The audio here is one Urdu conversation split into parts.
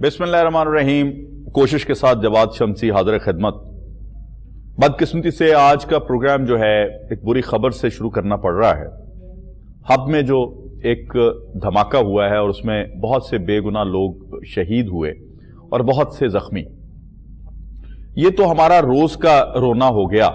बिस्मिल्लाहिर्रहमानिर्रहीम। कोशिश के साथ जवाद शमसी हाजिर खिदमत। बदकिस्मती से आज का प्रोग्राम जो है एक बुरी खबर से शुरू करना पड़ रहा है। हब में जो एक धमाका हुआ है और उसमें बहुत से बेगुनाह लोग शहीद हुए और बहुत से जख्मी, ये तो हमारा रोज का रोना हो गया।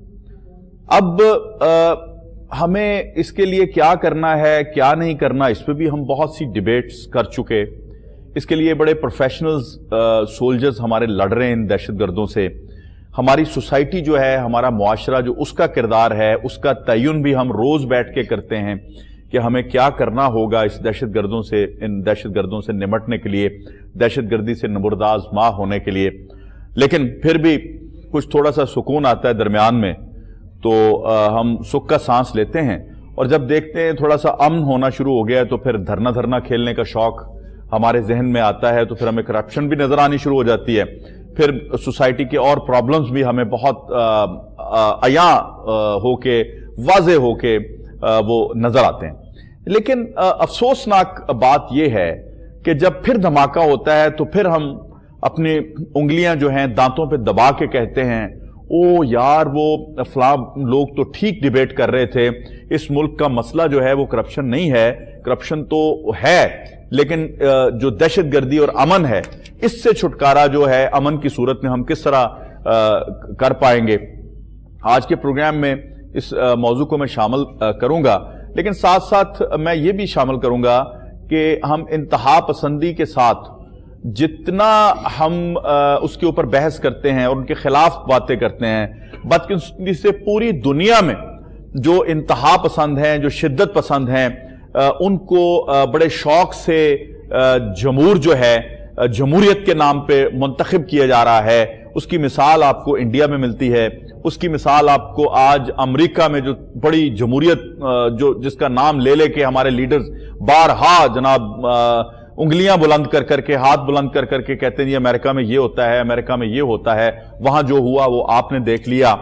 अब हमें इसके लिए क्या करना है क्या नहीं करना, इस पर भी हम बहुत सी डिबेट्स कर चुके। इसके लिए बड़े प्रोफेशनल्स सोल्जर्स हमारे लड़ रहे हैं इन दहशतगर्दों से। हमारी सोसाइटी जो है, हमारा मुआशरा जो उसका किरदार है, उसका तयन भी हम रोज बैठ के करते हैं कि हमें क्या करना होगा इस दहशतगर्दों से, इन दहशतगर्दों से निमटने के लिए, दहशतगर्दी से नबुरदाज माह होने के लिए। लेकिन फिर भी कुछ थोड़ा सा सुकून आता है दरमियान में, तो हम सुख का सांस लेते हैं। और जब देखते हैं थोड़ा सा अमन होना शुरू हो गया है, तो फिर धरना खेलने का शौक हमारे जहन में आता है, तो फिर हमें करप्शन भी नजर आनी शुरू हो जाती है। फिर सोसाइटी के और प्रॉब्लम्स भी हमें बहुत अया होके, वाज़े होके वो नजर आते हैं। लेकिन अफसोसनाक बात यह है कि जब फिर धमाका होता है तो फिर हम अपनी उंगलियां जो हैं दांतों पे दबा के कहते हैं, ओ यार वो फलां लोग तो ठीक डिबेट कर रहे थे, इस मुल्क का मसला जो है वो करप्शन नहीं है, करप्शन तो है लेकिन जो दहशतगर्दी और अमन है, इससे छुटकारा जो है अमन की सूरत में हम किस तरह कर पाएंगे। आज के प्रोग्राम में इस मौजू को मैं शामिल करूंगा, लेकिन साथ साथ मैं ये भी शामिल करूंगा कि हम इंतहा पसंदी के साथ जितना हम उसके ऊपर बहस करते हैं और उनके खिलाफ बातें करते हैं, बदकिस्मती से पूरी दुनिया में जो इंतहा पसंद हैं, जो शिद्दत पसंद हैं, उनको बड़े शौक से जमूर जो है जमहूरियत के नाम पे मुंतखब किया जा रहा है। उसकी मिसाल आपको इंडिया में मिलती है, उसकी मिसाल आपको आज अमेरिका में जो बड़ी जमहूरियत जो जिसका नाम ले लेके हमारे लीडर्स बारहा जनाब उंगलियां बुलंद कर करके, हाथ बुलंद कर करके कहते हैं जी अमेरिका में ये होता है, अमेरिका में ये होता है, वहां जो हुआ वो आपने देख लिया।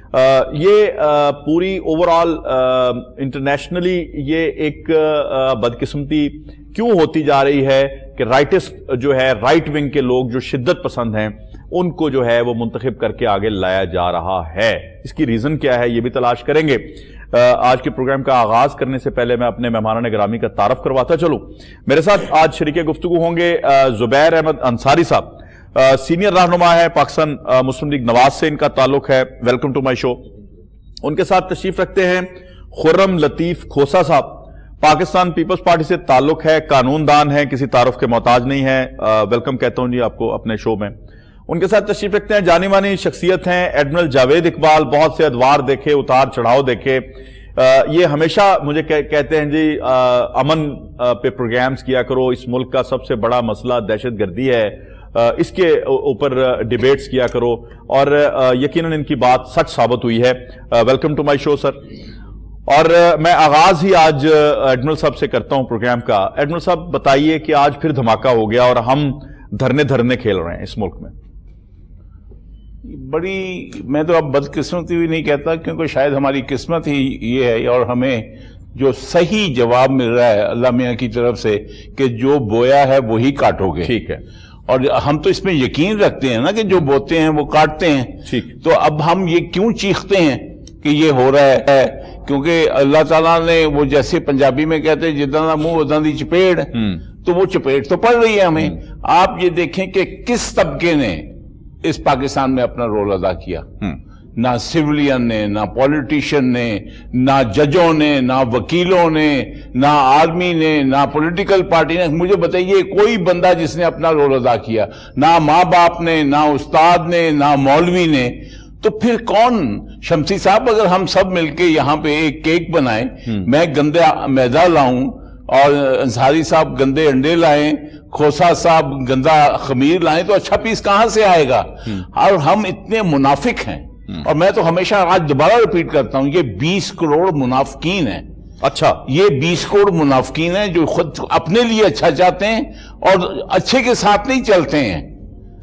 ये पूरी ओवरऑल इंटरनेशनली ये एक बदकिस्मती क्यों होती जा रही है कि राइटिस्ट जो है, राइट विंग के लोग जो शिद्दत पसंद हैं, उनको जो है वो मुंतखब करके आगे लाया जा रहा है। इसकी रीजन क्या है ये भी तलाश करेंगे। आज के प्रोग्राम का आगाज करने से पहले मैं अपने मेहमानान गिरामी का तारफ करवाता चलूं। मेरे साथ आज शरीके गुफ्तगू होंगे जुबैर अहमद अंसारी साहब, सीनियर रहनुमा है, पाकिस्तान मुस्लिम लीग नवाज से इनका ताल्लुक है। Welcome to my show. उनके साथ तशरीफ रखते हैं खुर्रम लतीफ खोसा साहब, पाकिस्तान पीपल्स पार्टी से ताल्लुक है, कानूनदान है, किसी तारुफ के मोहताज नहीं है। वेलकम कहता हूं जी आपको अपने शो में। उनके साथ तशरीफ रखते हैं जानी मानी शख्सियत हैं एडमिरल जावेद इकबाल, बहुत से अदवार देखे, उतार चढ़ाव देखे। ये हमेशा मुझे कहते हैं जी अमन पे प्रोग्राम्स किया करो, इस मुल्क का सबसे बड़ा मसला दहशतगर्दी है, इसके ऊपर डिबेट्स किया करो, और यकीनन इनकी बात सच साबित हुई है। Welcome to my show sir. और मैं आगाज ही आज एडमिरल साहब से करता हूं प्रोग्राम का। एडमिरल साहब बताइए कि आज फिर धमाका हो गया और हम धरने खेल रहे हैं इस मुल्क में। बड़ी, मैं तो अब बदकिस्मती भी नहीं कहता, क्योंकि शायद हमारी किस्मत ही ये है और हमें जो सही जवाब मिल रहा है अल्लाह मियां की तरफ से कि जो बोया है वही काटोगे। ठीक है। और हम तो इसमें यकीन रखते हैं ना कि जो बोते हैं वो काटते हैं। ठीक। तो अब हम ये क्यों चीखते हैं कि ये हो रहा है? क्योंकि अल्लाह ताला ने वो जैसे पंजाबी में कहते हैं जितना मुंह उदा दी चपेट, तो वो चपेट तो पड़ रही है हमें। आप ये देखें कि किस तबके ने इस पाकिस्तान में अपना रोल अदा किया। ना सिविलियन ने, ना पॉलिटिशियन ने, ना जजों ने, ना वकीलों ने, ना आर्मी ने, ना पॉलिटिकल पार्टी ने। मुझे बताइए कोई बंदा जिसने अपना रोल अदा किया? ना माँ बाप ने, ना उस्ताद ने, ना मौलवी ने। तो फिर कौन? शमसी साहब, अगर हम सब मिलके यहाँ पे एक केक बनाएं, मैं गंदे मैदा लाऊं और अंसारी साहब गंदे अंडे लाएं, खोसा साहब गंदा खमीर लाएं, तो अच्छा पीस कहां से आएगा? और हम इतने मुनाफिक हैं। और मैं तो हमेशा आज दोबारा रिपीट करता हूं, ये 20 करोड़ मुनाफिकीन है। अच्छा, ये 20 करोड़ मुनाफिकीन है जो खुद अपने लिए अच्छा चाहते हैं और अच्छे के साथ नहीं चलते हैं।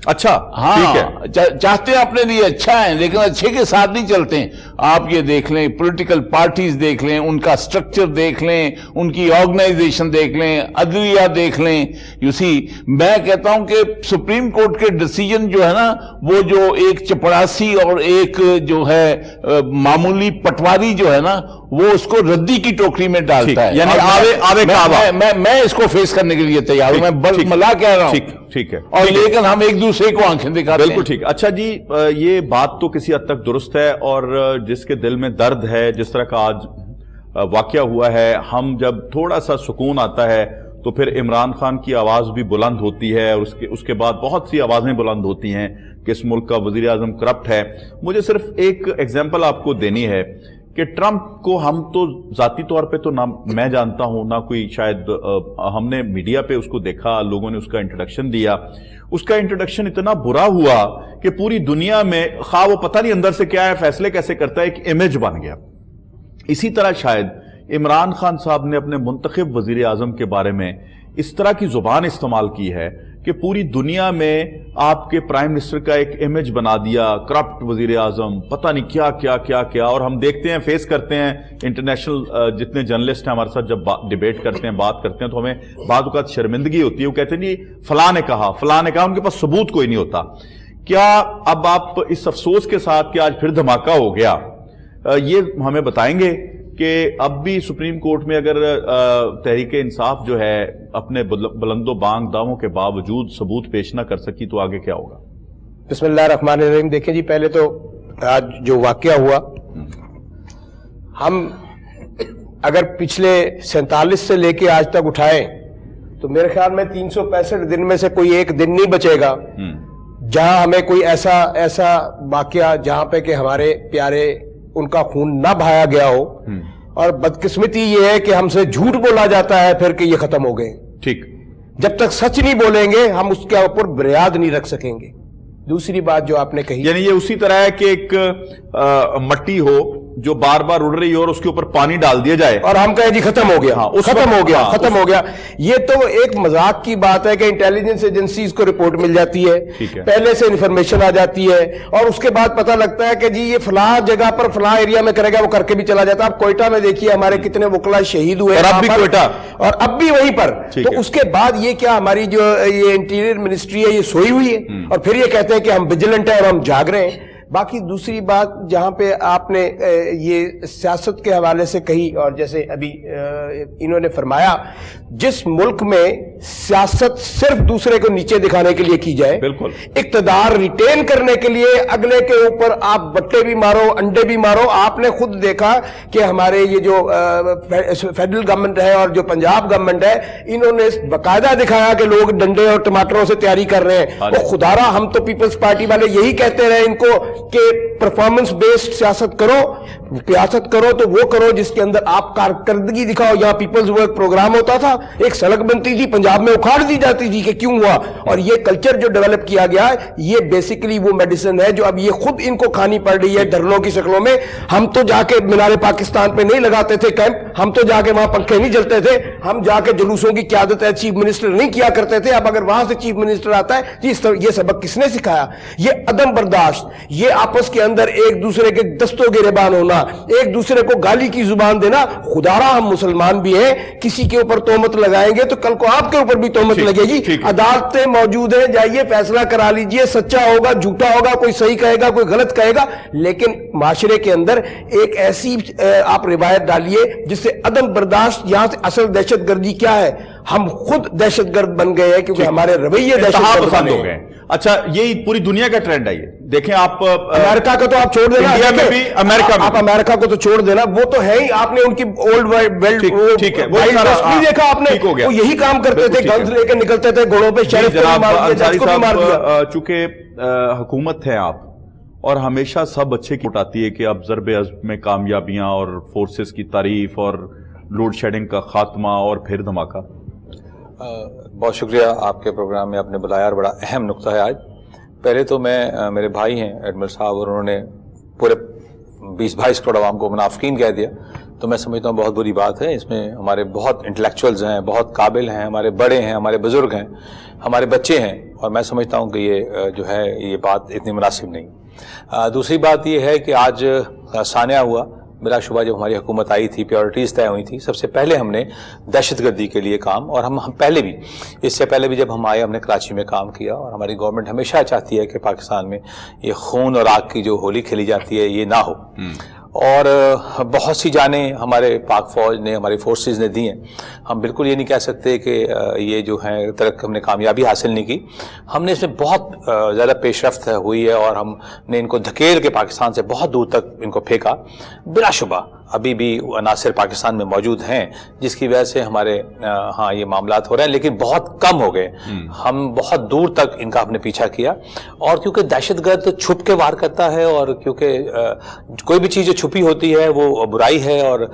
اچھا ہاں چاہتے ہیں اپنے لیے اچھا ہے لیکن اچھے کے ساتھ نہیں چلتے ہیں. آپ یہ دیکھ لیں پولیٹیکل پارٹیز دیکھ لیں, ان کا سٹرکچر دیکھ لیں, ان کی آرگنائزیشن دیکھ لیں, عدلیہ دیکھ لیں. یو سی میں کہتا ہوں کہ سپریم کورٹ کے ڈیسیجن جو ہے نا وہ جو ایک چپڑاسی اور ایک جو ہے معمولی پٹواری جو ہے نا وہ اس کو ردی کی ٹوکری میں ڈالتا ہے. یعنی میں اس کو فیس کرنے کے لیے تیار ہوں, میں بلملا کہہ رہا ہوں. ٹھیک ہے, اور لیکن ہم ایک دوسرے کو آنکھیں دکھاتے ہیں. بالکل ٹھیک. اچھا جی, یہ بات تو کسی حد تک درست ہے, اور جس کے دل میں درد ہے جس طرح کا آج واقعہ ہوا ہے, ہم جب تھوڑا سا سکون آتا ہے تو پھر عمران خان کی آواز بھی بلند ہوتی ہے, اور اس کے بعد بہت سی آوازیں بلند ہوتی ہیں کہ اس ملک کا وزیر اعظم کرپٹ ہے. مجھے صرف ایک ایگزامپل آپ کو دینی ہے کہ ٹرمپ کو ہم تو ذاتی طور پہ تو نہ میں جانتا ہوں نہ کوئی, شاید ہم نے میڈیا پہ اس کو دیکھا, لوگوں نے اس کا انٹروڈکشن دیا. اس کا انٹروڈکشن اتنا برا ہوا کہ پوری دنیا میں خواہ وہ پتہ نہیں اندر سے کیا ہے, فیصلے کیسے کرتا ہے, ایک امیج بن گیا. اسی طرح شاید عمران خان صاحب نے اپنے منتخب وزیر اعظم کے بارے میں اس طرح کی زبان استعمال کی ہے کہ پوری دنیا میں آپ کے پرائم منسٹر کا ایک امیج بنا دیا, کرپٹ وزیر اعظم, پتہ نہیں کیا کیا کیا کیا. اور ہم دیکھتے ہیں, فیس کرتے ہیں, انٹرنیشنل جتنے جرنلسٹ ہیں ہمارے ساتھ جب ڈیبیٹ کرتے ہیں, بات کرتے ہیں, تو ہمیں بعض اوقات شرمندگی ہوتی ہے. وہ کہتے ہیں جی فلاں نے کہا, ان کے پاس ثبوت کوئی نہیں ہوتا. کیا اب آپ اس افسوس کے ساتھ کہ آج پھر دھماکہ ہو گیا, یہ ہمیں بتائیں گے کہ اب بھی سپریم کورٹ میں اگر تحریک انصاف جو ہے اپنے بلند و بانگ دعووں کے باوجود ثبوت پیش نہ کر سکی تو آگے کیا ہوگا؟ بسم اللہ الرحمن الرحیم. دیکھیں جی, پہلے تو آج جو واقعہ ہوا, ہم اگر پچھلے 47 سے لے کے آج تک اٹھائیں تو میرے خیال میں 365 دن میں سے کوئی ایک دن نہیں بچے گا جہاں ہمیں کوئی ایسا واقعہ جہاں پہ کہ ہمارے پیارے ان کا خون نہ بہایا گیا ہو. اور بدقسمتی یہ ہے کہ ہم سے جھوٹ بولا جاتا ہے پھر کہ یہ ختم ہو گئے. ٹھیک, جب تک سچ نہیں بولیں گے ہم اس کے اوپر بنیاد نہیں رکھ سکیں گے. دوسری بات جو آپ نے کہی, یعنی یہ اسی طرح ہے کہ ایک مٹی ہو جو بار بار اڑ رہی ہو اور اس کے اوپر پانی ڈال دیا جائے اور ہم کہیں جی ختم ہو گیا, ختم ہو گیا. یہ تو ایک مذاق کی بات ہے کہ انٹیلیجنس ایجنسیز کو رپورٹ مل جاتی ہے, پہلے سے انفارمیشن آ جاتی ہے, اور اس کے بعد پتہ لگتا ہے کہ جی یہ فلاں جگہ پر فلاں ایریا میں کرے گا, وہ کر کے بھی چلا جاتا ہے. آپ کوئٹہ میں دیکھیے ہمارے کتنے وکلا شہید ہوئے, اور اب بھی وہیں پر. تو اس کے بعد یہ کیا ہماری جو یہ انٹیریئر منسٹری ہے یہ سوئی ہوئی ہے, اور پھر یہ کہتے ہیں کہ ہم ویجیلنٹ ہیں اور ہم جاگ رہے ہیں. باقی دوسری بات جہاں پہ آپ نے یہ سیاست کے حوالے سے کہی, اور جیسے ابھی انہوں نے فرمایا جس ملک میں سیاست صرف دوسرے کو نیچے دکھانے کے لیے کی جائے, بالکل اقتدار ریٹین کرنے کے لیے اگلے کے اوپر آپ بٹے بھی مارو انڈے بھی مارو. آپ نے خود دیکھا کہ ہمارے یہ جو فیڈرل گورنمنٹ ہے اور جو پنجاب گورنمنٹ ہے, انہوں نے باقاعدہ دکھایا کہ لوگ ڈنڈے اور ٹماٹروں سے تیاری کر رہے ہیں. وہ خدا را, ہم تو پیپلز پارٹی والے یہی کہتے رہے ان کو کہ پرفارمنس بیسڈ سیاست کرو تو وہ کرو جس کے اندر آپ کارکردگی دکھاؤ. یہاں پیپلز وہ ایک پروگرام ہوتا تھا, ایک سڑک بنتی تھی, پنجاب میں اکھاڑ دی جاتی تھی کہ کیوں ہوا. اور یہ کلچر جو ڈیولپ کیا گیا ہے یہ بیسیکلی وہ میڈیسن ہے جو اب یہ خود ان کو کھانی پڑ رہی ہے دھرنوں کی شکلوں میں. ہم تو جا کے مینار پاکستان پہ نہیں لگاتے تھے کیمپ, ہم تو جا کے وہاں پنکھے نہیں جلتے تھے, ہم جا کے جلوسوں کی قیادت ہے چیف منسٹر نہیں کیا کرتے تھے. اب اگر وہاں سے چیف منسٹر آتا ہے یہ سبق کس نے سکھایا؟ یہ عدم برداشت, یہ آپس کے اندر ایک دوسرے کے دستوں گریبان ہونا, ایک دوسرے کو گالی کی زبان دینا. خدا را ہم مسلمان بھی ہیں, کسی کے اوپر تہمت لگائیں گے تو کل کو آپ کے اوپر بھی تہمت لگے گی. عدالتیں موجود ہیں, جائیے فیصلہ کرا لیجئے, سچا ہوگا جھوٹا ہوگا, کوئی صحیح کہے گا کوئی غلط کہے گا, لیکن معاشرے کے اندر ایک ایسی آپ روایت ڈالیے جس سے عدم برداشت. یہاں سے اصل دہشت گردی کیا ہے؟ ہم خود دہشت گرد بن گئے ہیں کیونکہ ہمارے رویے دہشت گرد ہو گئے. اچھا, یہی پوری دنیا کا ٹرینڈ ہے. یہ دیکھیں آپ امریکہ کا تو آپ چھوڑ دینا, آپ امریکہ کو تو چھوڑ دینا, وہ تو ہے ہی. آپ نے ان کی اولڈ ورلڈ دیکھا, آپ نے وہ یہی کام کرتے تھے, گنز لے کے نکلتے تھے گھوڑوں پہ, شریف کو بھی مار دیا. چونکہ حکومت ہے آپ, اور ہمیشہ سب اچھے کی اٹھاتی ہے کہ اب ضرب عزم میں کامیابیاں اور فورسز کی تعریف اور لوڈ شیڈنگ کا خاتمہ اور پھر دھماکہ. بہت شکریہ, آپ کے پروگرام میں آپ نے بلایا اور بڑا اہم نقطہ ہے آج. پہلے تو میرے بھائی ہیں ایڈمرل صاحب, اور انہوں نے پورے 20-22 کروڑ عوام کو منافقین کہہ دیا, تو میں سمجھتا ہوں بہت بری بات ہے. اس میں ہمارے بہت انٹلیکچوئلز ہیں, بہت قابل ہیں, ہمارے بڑے ہیں, ہمارے بزرگ ہیں, ہمارے بچے ہیں, اور میں سمجھتا ہوں کہ یہ جو ہے یہ بات اتنی مناسب نہیں. دوسری بات یہ ہے کہ آج سانحہ ہوا. بلا شبہ جب ہماری حکومت آئی تھی پریورٹیز طے ہوئی تھی. سب سے پہلے ہم نے دہشت گردی کے لیے کام، اور ہم پہلے بھی اس سے پہلے بھی جب ہم آئے ہم نے کراچی میں کام کیا، اور ہماری گورنمنٹ ہمیشہ چاہتی ہے کہ پاکستان میں یہ خون اور آگ کی جو ہولی کھیلی جاتی ہے یہ نہ ہو. اور بہت سی جانیں ہمارے پاک فوج نے، ہماری فورسز نے دی ہیں. ہم بالکل یہ نہیں کہہ سکتے کہ یہ جو ہیں ہم نے کامیابی حاصل نہیں کی. ہم نے اس میں بہت زیادہ پیش رفت ہوئی ہے، اور ہم نے ان کو دھکیل کے پاکستان سے بہت دور تک ان کو پھینکا. بلا شبہ ابھی بھی عناصر پاکستان میں موجود ہیں جس کی وجہ سے ہمارے ہاں یہ معاملات ہو رہے ہیں، لیکن بہت کم ہو گئے. ہم بہت دور تک ان کا ہم نے پیچھا کیا، اور کیونکہ دہشت گرد چھپ کے وار کرتا ہے، اور کیونکہ کوئی بھی چیز جو چھپی ہوتی ہے وہ برائی ہے. اور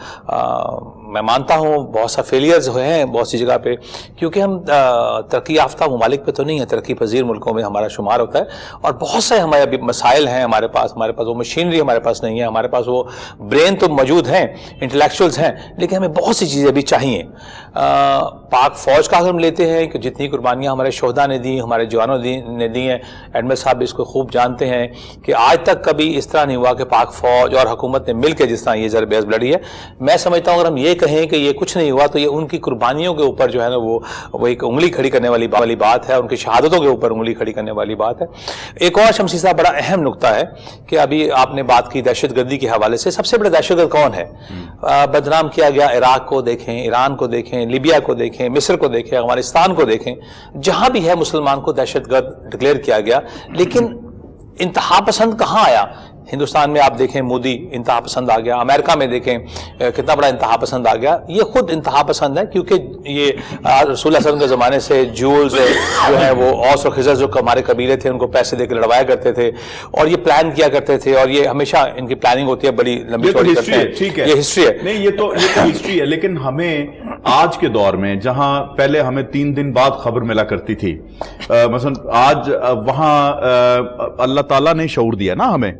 میں مانتا ہوں بہت سا فیلیئرز ہوئے ہیں بہت سی جگہ پہ، کیونکہ ہم ترقی یافتہ ممالک پہ تو نہیں ہیں، ترقی پذیر ملکوں میں ہمارا شمار ہوتا ہے. اور بہت سے ہمارے ابھی مسائل ہیں ہمارے پاس وہ مشینری ہمارے پاس نہیں ہے، ہمارے پاس وہ برین تو موجود ہیں، انٹلیکچوئلز ہیں، لیکن ہمیں بہت سی چیزیں بھی چاہیے. پاک فوج کا اگر ہم لیتے ہیں کہ جتنی قربانیاں ہمارے شہداء نے دی، ہمارے جوانوں نے دی ہیں، ایڈمرل صاحب اس کو خوب جانتے ہیں کہ آج تک کبھی اس طرح نہیں ہوا کہ پاک فوج اور حکومت نے مل کے جس طرح یہ ضرب عزم لڑی ہے. میں سمجھتا ہوں اگر ہم یہ کہیں کہ یہ کچھ نہیں ہوا تو یہ ان کی قربانیوں کے اوپر جو ہے نا وہ ایک انگلی کھڑی کرنے والی بات ہے، ان کی شہادتوں کے اوپر انگلی کھڑی کرنے والی بات ہے. ایک اور شمسی صاحب بڑا اہم نقطہ ہے کہ ابھی آپ نے بات کی دہشت گردی کے حوالے سے. سب سے بڑا دہشت گرد کون ہے؟ بدنام کیا گیا عراق کو دیکھیں، ایران کو دیکھیں، لیبیا کو دیکھیں، مصر کو دیکھیں، افغانستان کو دیکھیں، جہاں بھی ہے مسلمان کو دہشت گرد ڈکلیئر کیا گیا. لیکن انتہا پسند کہاں آیا؟ ہندوستان میں آپ دیکھیں مودی انتہا پسند آ گیا، امریکہ میں دیکھیں کتنا بڑا انتہا پسند آ گیا. یہ خود انتہا پسند ہے کیونکہ یہ رسول اللہ صلی اللہ علیہ وسلم کے زمانے سے جولز جو ہے وہ اوس اور خزرج جو ہمارے قبیلے تھے ان کو پیسے دے کے لڑوایا کرتے تھے، اور یہ پلان کیا کرتے تھے، اور یہ ہمیشہ ان کی پلاننگ ہوتی ہے بڑی لمبی چوڑی کرتے ہیں. ٹھیک ہے، یہ ہسٹری ہے. نہیں یہ تو ہسٹری ہے، لیکن ہمیں آج کے دور میں جہاں پہلے ہمیں 3 دن بعد خبر ملا کرتی تھی، مثلا آج وہاں اللہ تعالیٰ نے شعور دیا نا ہمیں.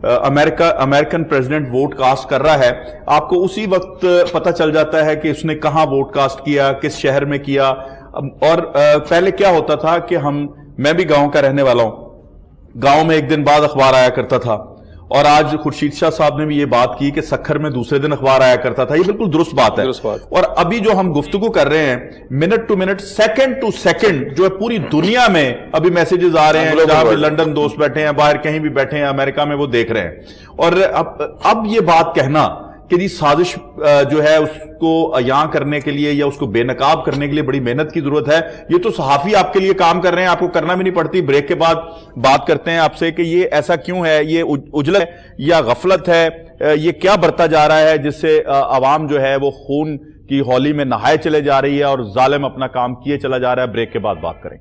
امریکن پریزیڈنٹ ووٹ کاسٹ کر رہا ہے، آپ کو اسی وقت پتہ چل جاتا ہے کہ اس نے کہاں ووٹ کاسٹ کیا، کس شہر میں کیا. اور پہلے کیا ہوتا تھا کہ میں بھی گاؤں کا رہنے والا ہوں، گاؤں میں ایک دن بعد اخبار آیا کرتا تھا، اور آج خورشید شاہ صاحب نے بھی یہ بات کی کہ سکھر میں دوسرے دن اخبار آیا کرتا تھا. یہ بالکل درست بات ہے. اور ابھی جو ہم گفتگو کر رہے ہیں minute to minute, second to second جو ہے پوری دنیا میں ابھی میسیجز آ رہے ہیں، جہاں بھی لندن دوست بیٹھے ہیں، باہر کہیں بھی بیٹھے ہیں، امریکہ میں وہ دیکھ رہے ہیں. اور اب یہ بات کہنا کہ یہ سازش جو ہے اس کو عیاں کرنے کے لیے یا اس کو بے نقاب کرنے کے لیے بڑی محنت کی ضرورت ہے. یہ تو صحافی آپ کے لیے کام کر رہے ہیں، آپ کو کرنا بھی نہیں پڑتی. بریک کے بعد بات کرتے ہیں آپ سے کہ یہ ایسا کیوں ہے، یہ عجلت ہے یا غفلت ہے، یہ کیا بڑھتا جا رہا ہے جس سے عوام جو ہے وہ خون کی ہولی میں نہائے چلے جا رہی ہے اور ظالم اپنا کام کیے چلا جا رہا ہے. بریک کے بعد بات کریں گے.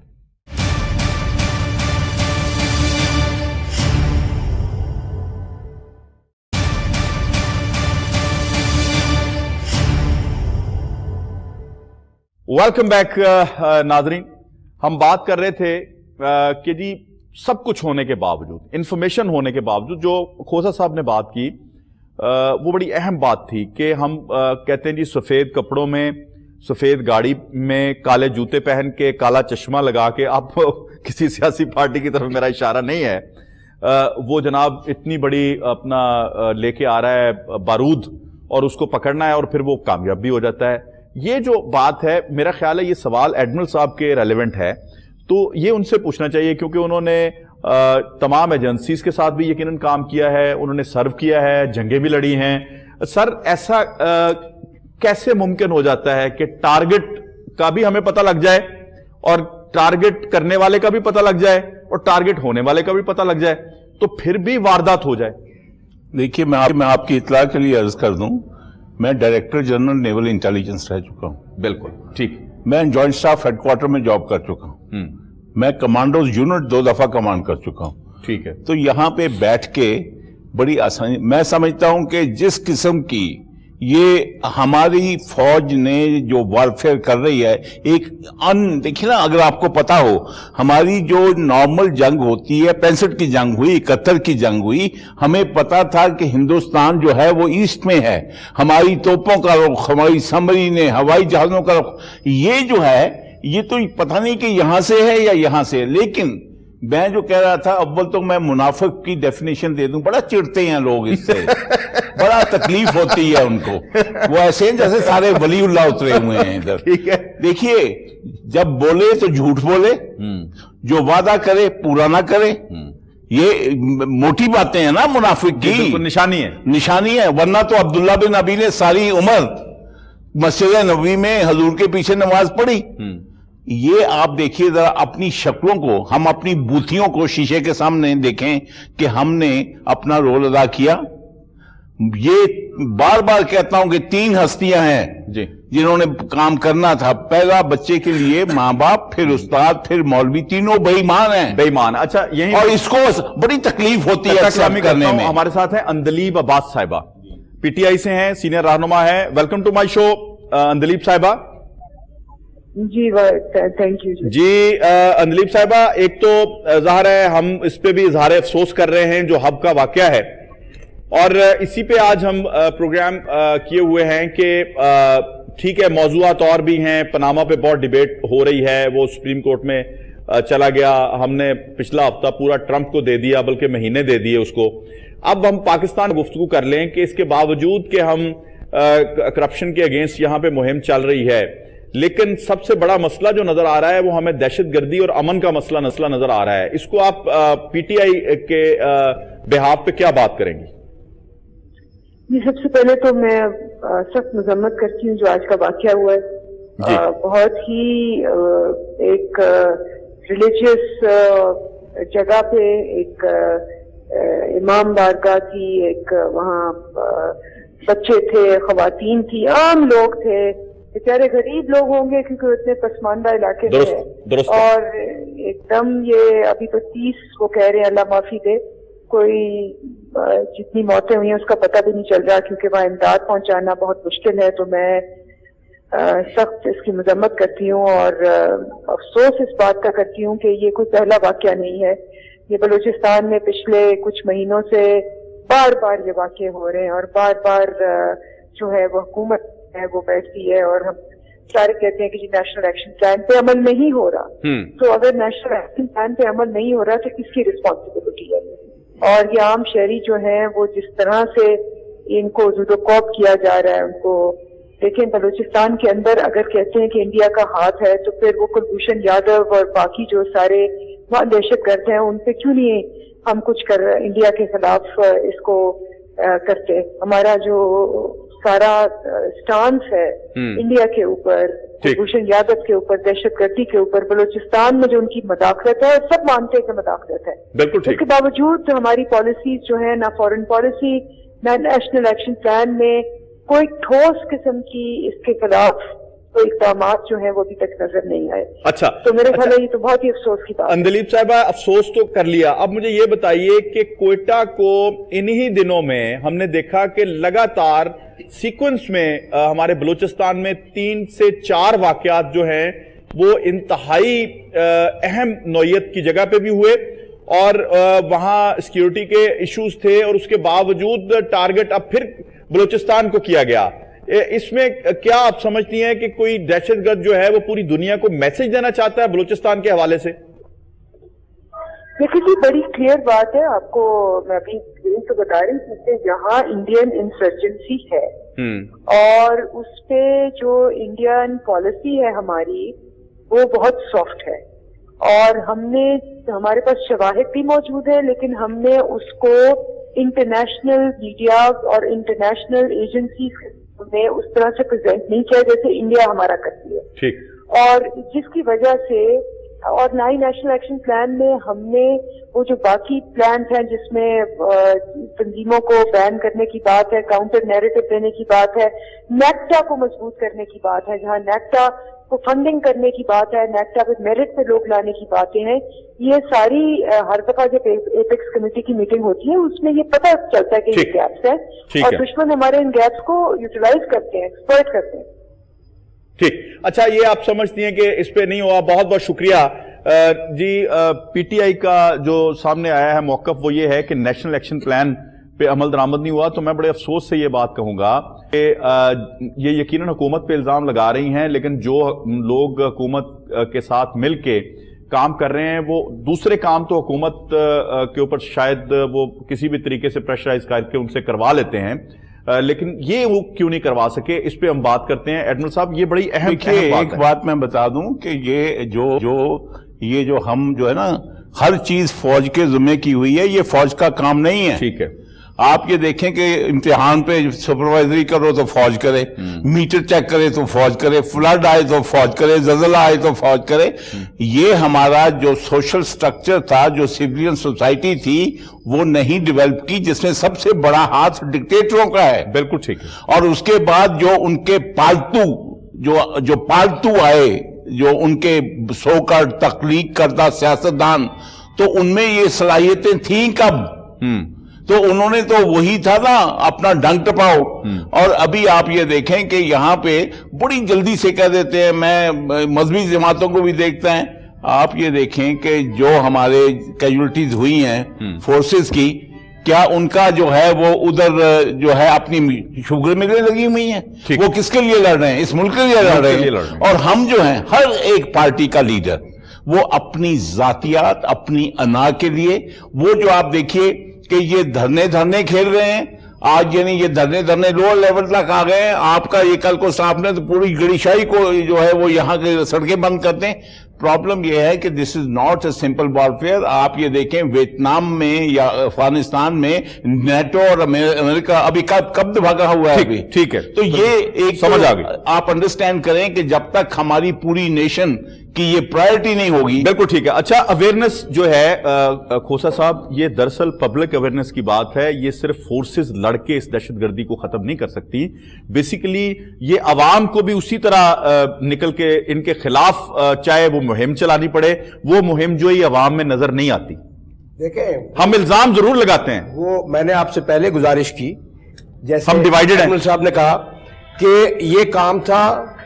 ویلکم بیک ناظرین. ہم بات کر رہے تھے کہ جی سب کچھ ہونے کے باوجود، انفارمیشن ہونے کے باوجود، جو کھوسا صاحب نے بات کی وہ بڑی اہم بات تھی کہ ہم کہتے ہیں جی سفید کپڑوں میں، سفید گاڑی میں، کالے جوتے پہن کے، کالا چشمہ لگا کے، آپ کسی سیاسی پارٹی کی طرف میرا اشارہ نہیں ہے، وہ جناب اتنی بڑی اپنا لے کے آ رہا ہے بارود اور اس کو پکڑنا ہے اور پھر وہ کامیاب بھی ہو جاتا ہے. یہ جو بات ہے میرا خیال ہے یہ سوال ایڈمرل صاحب کے ریلیونٹ ہے، تو یہ ان سے پوچھنا چاہیے کیونکہ انہوں نے تمام ایجنسیز کے ساتھ بھی یقیناً کام کیا ہے، انہوں نے سرو کیا ہے، جنگیں بھی لڑی ہیں. سر ایسا کیسے ممکن ہو جاتا ہے کہ ٹارگٹ کا بھی ہمیں پتہ لگ جائے اور ٹارگٹ کرنے والے کا بھی پتہ لگ جائے اور ٹارگٹ ہونے والے کا بھی پتہ لگ جائے تو پھر بھی واردات ہو جائے؟ دیکھیے میں آپ کی اطلاع کے لیے عرض کر دوں، میں ڈائریکٹر جنرل نیول انٹیلیجنس رہ چکا ہوں. بالکل ٹھیک. میں جوائنٹ سٹاف ہیڈ کوارٹر میں جاب کر چکا ہوں. میں کمانڈوز یونٹ 2 دفعہ کمانڈ کر چکا ہوں. ٹھیک ہے. تو یہاں پہ بیٹھ کے بڑی آسانی، میں سمجھتا ہوں کہ جس قسم کی یہ ہماری فوج نے جو وارفیئر کر رہی ہے، ایک دیکھیں نا، اگر آپ کو پتا ہو ہماری جو نارمل جنگ ہوتی ہے، 65 کی جنگ ہوئی، 71 کی جنگ ہوئی، ہمیں پتا تھا کہ ہندوستان جو ہے وہ ایسٹ میں ہے، ہماری توپوں کا رخ، ہماری سمری نے ہوائی جہازوں کا رخ، یہ جو ہے یہ تو پتہ نہیں کہ یہاں سے ہے یا یہاں سے. لیکن میں جو کہہ رہا تھا، اول تو میں منافق کی ڈیفینیشن دے دوں. بڑا چڑتے ہیں لوگ اس سے، بڑا تکلیف ہوتی ہے ان کو. وہ ایسے ہیں جیسے سارے ولی اللہ اترے ہوئے ہیں ادھر. دیکھیے، جب بولے تو جھوٹ بولے، جو وعدہ کرے پورا نہ کرے. یہ موٹی باتیں ہیں نا منافق کی، نشانی ہے. ورنہ تو عبداللہ بن ابی نے ساری عمر مسجد نبوی میں حضور کے پیچھے نماز پڑھی. یہ آپ دیکھیے ذرا اپنی شکلوں کو، ہم اپنی بوتھیوں کو شیشے کے سامنے دیکھیں کہ ہم نے اپنا رول ادا کیا. یہ بار بار کہتا ہوں کہ 3 ہستیاں ہیں جنہوں نے کام کرنا تھا. پہلا بچے کے لیے ماں باپ، پھر استاد، پھر مولوی. تینوں بے ایمان ہیں. بے ایمان. اچھا، یہی اور اس کو بڑی تکلیف ہوتی ہے اسلام کرنے میں. ہمارے ساتھ ہیں اندلیب عباس صاحبہ، پی ٹی آئی سے ہیں، سینئر رہنما ہے. ویلکم ٹو مائی شو اندلیب صاحبہ. جی تھینک یو. جی اندلیب صاحبہ، ایک تو ظاہر ہے ہم اس پہ بھی اظہار افسوس کر رہے ہیں جو ہب کا واقعہ ہے، اور اسی پہ آج ہم پروگرام کیے ہوئے ہیں کہ ٹھیک ہے موضوعات اور بھی ہیں. پاناما پہ بہت ڈیبیٹ ہو رہی ہے، وہ سپریم کورٹ میں چلا گیا. ہم نے پچھلا ہفتہ پورا ٹرمپ کو دے دیا، بلکہ مہینے دے دیے اس کو. اب ہم پاکستان گفتگو کر لیں کہ اس کے باوجود کہ ہم کرپشن کے اگینسٹ یہاں پہ مہم چل رہی ہے، لیکن سب سے بڑا مسئلہ جو نظر آ رہا ہے وہ ہمیں دہشت گردی اور امن کا مسئلہ نظر آ رہا ہے. اس کو آپ پی ٹی آئی کے بہاف پہ کیا بات کریں گی؟ جی، سب سے پہلے تو میں سخت مذمت کرتی ہوں جو آج کا واقعہ ہوا ہے. بہت ہی ایک ریلیجیس جگہ پہ ایک امام بارگاہ تھی، ایک وہاں بچے تھے، خواتین تھی، عام لوگ تھے. بیچارے غریب لوگ ہوں گے کیونکہ اتنے پسماندہ علاقے میں، اور ایک دم یہ ابھی تو 30 وہ کہہ رہے ہیں، اللہ معافی دے، کوئی جتنی موتیں ہوئی ہیں اس کا پتہ بھی نہیں چل رہا کیونکہ وہاں امداد پہنچانا بہت مشکل ہے. تو میں سخت اس کی مذمت کرتی ہوں اور افسوس اس بات کا کرتی ہوں کہ یہ کوئی پہلا واقعہ نہیں ہے. یہ بلوچستان میں پچھلے کچھ مہینوں سے بار بار یہ واقع ہو رہے ہیں، اور بار بار جو ہے وہ حکومت ہے وہ بیٹھتی ہے اور ہم سارے کہتے ہیں کہ جی نیشنل ایکشن پلان پہ عمل نہیں ہو رہا. تو اگر نیشنل ایکشن پلان پہ عمل نہیں ہو رہا تو کس کی رسپانسبلٹی ہے؟ اور یہ عام شہری جو ہیں وہ جس طرح سے ان کو زد و کوب کیا جا رہا ہے ان کو دیکھیں. بلوچستان کے اندر اگر کہتے ہیں کہ انڈیا کا ہاتھ ہے تو پھر وہ کلبھوشن یادو اور باقی جو سارے وہاں دہشت گرد ہیں ان پہ کیوں نہیں ہم کچھ کر انڈیا کے خلاف اس کو کرتے؟ ہمارا جو سارا سٹانس ہے انڈیا کے اوپر، کلبھوشن یادو کے اوپر، دہشت گردی کے اوپر، بلوچستان میں جو ان کی مداخلت ہے، سب مانتے ہیں کہ مداخلت ہے. اس کے باوجود ہماری پالیسیز جو ہیں، نہ فورن پالیسی نہ نیشنل ایکشن پلان میں کوئی ٹھوس قسم کی اس کے خلاف کوئی اقدامات جو ہیں وہ ابھی تک نظر نہیں آئے. اچھا، تو میرے خیال ہے یہ تو بہت ہی افسوس کی بات ہے. اندلیب صاحبہ، افسوس تو کر لیا. اب مجھے یہ بتائیے کہ کوئٹہ کو انہی دنوں میں ہم نے دیکھا کہ لگاتار سیکوینس میں ہمارے بلوچستان میں 3 سے 4 واقعات جو ہیں وہ انتہائی اہم نوعیت کی جگہ پہ بھی ہوئے، اور وہاں سیکیورٹی کے ایشوز تھے، اور اس کے باوجود ٹارگٹ اب پھر بلوچستان کو کیا گیا. اس میں کیا آپ سمجھتی ہیں کہ کوئی دہشت گرد جو ہے وہ پوری دنیا کو میسج دینا چاہتا ہے بلوچستان کے حوالے سے؟ دیکھیے، بڑی کلیئر بات ہے. آپ کو میں ابھی تو بتا رہی ہوں کہ جہاں انڈین انسرجنسی ہے اور اس پہ جو انڈین پالیسی ہے ہماری وہ بہت سافٹ ہے، اور ہمارے پاس شواہد بھی موجود ہے، لیکن ہم نے اس کو انٹرنیشنل میڈیا اور انٹرنیشنل ایجنسیز میں اس طرح سے پریزنٹ نہیں کیا جیسے انڈیا ہمارا کرتی ہے. اور جس کی وجہ سے، اور نہ ہی نیشنل ایکشن پلان میں ہم نے وہ جو باقی پلانز ہیں جس میں تنظیموں کو بین کرنے کی بات ہے، کاؤنٹر نیریٹو دینے کی بات ہے، نیکٹا کو مضبوط کرنے کی بات ہے، جہاں نیکٹا کو فنڈنگ کرنے کی بات ہے، نیکٹا پہ میرٹ پہ لوگ لانے کی باتیں ہیں. یہ ساری ہر دفعہ جب ایپیکس کمیٹی کی میٹنگ ہوتی ہے اس میں یہ پتہ چلتا ہے کہ یہ گیپس ہیں، اور دشمن ہمارے ان گیپس کو یوٹیلائز کرتے ہیں، ایکسپلائٹ کرتے ہیں. ٹھیک. اچھا، یہ آپ سمجھتی ہیں کہ اس پہ نہیں ہوا. بہت بہت شکریہ. جی، پی ٹی آئی کا جو سامنے آیا ہے موقف وہ یہ ہے کہ نیشنل ایکشن پلان پہ عمل درآمد نہیں ہوا. تو میں بڑے افسوس سے یہ بات کہوں گا کہ یہ یقیناً حکومت پہ الزام لگا رہی ہیں، لیکن جو لوگ حکومت کے ساتھ مل کے کام کر رہے ہیں وہ دوسرے کام تو حکومت کے اوپر شاید وہ کسی بھی طریقے سے پریشرائز کر کے ان سے کروا لیتے ہیں، لیکن یہ وہ کیوں نہیں کروا سکے، اس پہ ہم بات کرتے ہیں۔ ایڈمرل صاحب یہ بڑی اہم ایک بات میں بتا دوں کہ یہ جو ہم جو ہے نا ہر چیز فوج کے ذمہ کی ہوئی ہے، یہ فوج کا کام نہیں ہے۔ ٹھیک ہے، آپ یہ دیکھیں کہ امتحان پہ سپروائزری کرو تو فوج کرے، میٹر چیک کرے تو فوج کرے، فلڈ آئے تو فوج کرے، زلزلہ آئے تو فوج کرے۔ یہ ہمارا جو سوشل سٹرکچر تھا، جو سیویلین سوسائٹی تھی، وہ نہیں ڈیولپ کی، جس میں سب سے بڑا ہاتھ ڈکٹیٹروں کا ہے۔ بالکل ٹھیک ہے۔ اور اس کے بعد جو ان کے جو پالتو آئے، جو ان کے سو کر تخلیق کردہ سیاستدان، تو ان میں یہ صلاحیتیں تھیں کب؟ تو انہوں نے تو وہی تھا نا، اپنا ڈنگ ٹپاؤ۔ اور ابھی آپ یہ دیکھیں کہ یہاں پہ بڑی جلدی سے کہہ دیتے ہیں، میں مذہبی جماعتوں کو بھی دیکھتا ہیں، آپ یہ دیکھیں کہ جو ہمارے کیجولٹیز ہوئی ہیں فورسز کی، کیا ان کا جو ہے وہ ادھر جو ہے اپنی شوگر ملیں لگی ہوئی ہیں؟ وہ کس کے لیے لڑ رہے ہیں؟ اس ملک کے لیے لڑ رہے ہیں۔ اور ہم جو ہیں، ہر ایک پارٹی کا لیڈر وہ اپنی ذاتیات، اپنی انا کے لیے، وہ جو آپ دیکھیے کہ یہ دھرنے کھیل رہے ہیں آج، یعنی یہ دھرنے لوور لیول تک آ گئے ہیں۔ آپ کا یہ کل کو صاحب نے تو پوری گڑی شاہی کو جو ہے وہ یہاں کے سڑکیں بند کرتے ہیں۔ پرابلم یہ ہے کہ this is not a simple warfare. آپ یہ دیکھیں ویتنام میں یا افغانستان میں نیٹو اور امریکہ ابھی کب بھاگا ہوا ہے ابھی۔ ٹھیک ہے، تو یہ ایک سمجھ آ گئی۔ آپ انڈرسٹینڈ کریں کہ جب تک ہماری پوری نیشن کی یہ پرائرٹی نہیں ہوگی۔ بالکل ٹھیک ہے۔ اچھا، اویئرنیس جو ہے کھوسا صاحب، یہ دراصل پبلک اویئرنیس کی بات ہے، یہ صرف فورسز لڑ کے اس دہشت گردی کو ختم نہیں کر سکتی، بیسیکلی یہ عوام کو بھی اسی طرح نکل کے ان کے خلاف چاہے وہ مہم چلانی پڑے، وہ مہم جو ہی عوام میں نظر نہیں آتی۔ دیکھیں، ہم الزام ضرور لگاتے ہیں، وہ میں نے آپ سے پہلے گزارش کی، جیسے ہم ڈیوائیڈڈ ہیں۔ صاحب نے کہا کہ یہ کام تھا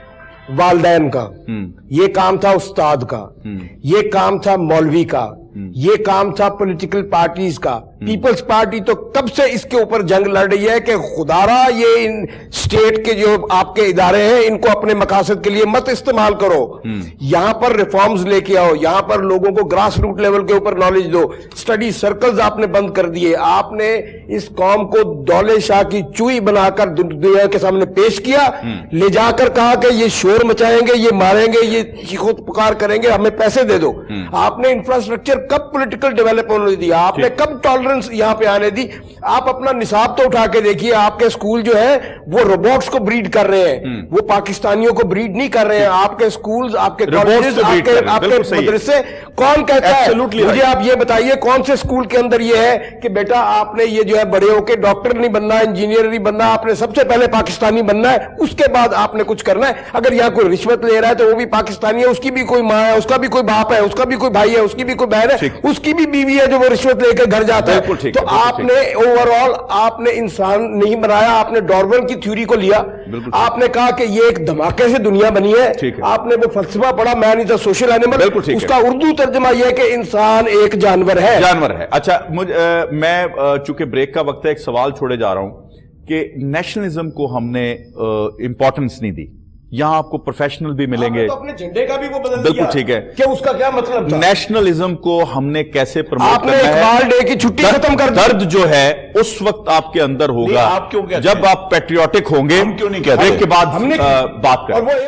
والدین کا، یہ کام تھا استاد کا، یہ کام تھا مولوی کا، یہ کام تھا پولیٹیکل پارٹیز کا۔ پیپلز پارٹی تو کب سے اس کے اوپر جنگ لڑ رہی ہے کہ خدارا یہ ان سٹیٹ کے جو آپ کے ادارے ہیں ان کو اپنے مقاصد کے لیے مت استعمال کرو، یہاں پر ریفارمز لے کے آؤ، یہاں پر لوگوں کو گراس روٹ لیول کے اوپر نالج دو۔ سٹڈی سرکلز آپ نے بند کر دیے، آپ نے اس قوم کو دولے شاہ کی چوئی بنا کر دنیا کے سامنے پیش کیا، لے جا کر کہا کہ یہ شور مچائیں گے، یہ ماریں گے، یہ چیخو پکار کریں گے، ہمیں پیسے دے دو۔ آپ نے انفراسٹرکچر کب پولیٹیکل ڈیولپ ہونے دیا؟ آپ نے کب ٹالرنس یہاں پہ آنے دی؟ آپ اپنا نصاب تو اٹھا کے دیکھیے، آپ کے سکول جو ہے وہ روبوٹس کو بریڈ کر رہے ہیں، وہ پاکستانیوں کو بریڈ نہیں کر رہے ہیں۔ آپ کے سکولز، آپ کے کالجز، آپ کے مدرسے، کون کہتا ہے؟ مجھے آپ یہ بتائیے کون سے سکول کے اندر یہ ہے کہ بیٹا آپ نے یہ جو ہے بڑے ہو کے ڈاکٹر نہیں بننا، انجینئر نہیں بننا، آپ نے سب سے پہلے پاکستانی بننا ہے، اس کے بعد آپ نے کچھ کرنا ہے۔ اگر یہاں کوئی رشوت لے رہا ہے تو وہ بھی پاکستانی ہے، اس کی بھی کوئی ماں ہے، اس کا بھی کوئی باپ ہے، اس کا بھی کوئی بھائی ہے، اس کی بھی کوئی بہن ہے، اس کی بھی بیوی ہے جو وہ رشوت لے کے گھر جاتا ہے۔ تو آپ نے اوور آل آپ نے انسان نہیں بنایا، آپ نے ڈارون کی تھیوری کو لیا، آپ نے کہا کہ یہ ایک دھماکے سے دنیا بنی ہے، آپ نے وہ فلسفہ پڑھا مین از اے سوشل اینیمل، اس کا اردو ترجمہ یہ ہے کہ انسان ایک جانور ہے۔ اچھا، میں چونکہ بریک کا وقت ہے ایک سوال چھوڑے جا رہا ہوں کہ نیشنلزم کو ہم نے امپورٹنس نہیں دی۔ یہاں آپ کو پروفیشنل بھی ملیں گے، اپنے جھنڈے کا بھی وہ بدل دیا، بالکل ٹھیک ہے، کہ اس کا کیا مطلب تھا؟ نیشنلزم کو ہم نے کیسے پروموٹ کرنا ہے؟ آپ نے اقبال ڈے کی چھٹی ختم کر دی۔ درد جو ہے اس وقت آپ کے اندر ہوگا جب آپ پیٹریوٹک ہوں گے۔ ہم کیوں نہیں کہتے؟ بریک کے بعد بات کریں۔